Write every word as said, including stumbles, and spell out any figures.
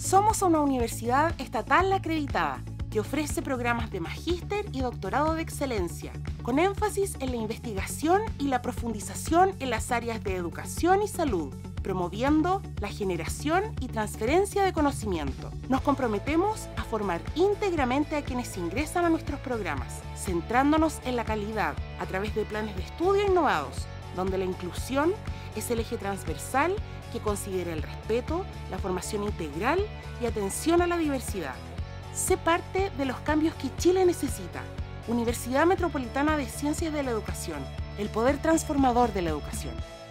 Somos una universidad estatal acreditada que ofrece programas de magíster y doctorado de excelencia, con énfasis en la investigación y la profundización en las áreas de educación y salud, promoviendo la generación y transferencia de conocimiento. Nos comprometemos a formar íntegramente a quienes ingresan a nuestros programas, centrándonos en la calidad a través de planes de estudio innovados, donde la inclusión es el eje transversal que considera el respeto, la formación integral y atención a la diversidad. Sé parte de los cambios que Chile necesita. Universidad Metropolitana de Ciencias de la Educación, el poder transformador de la educación.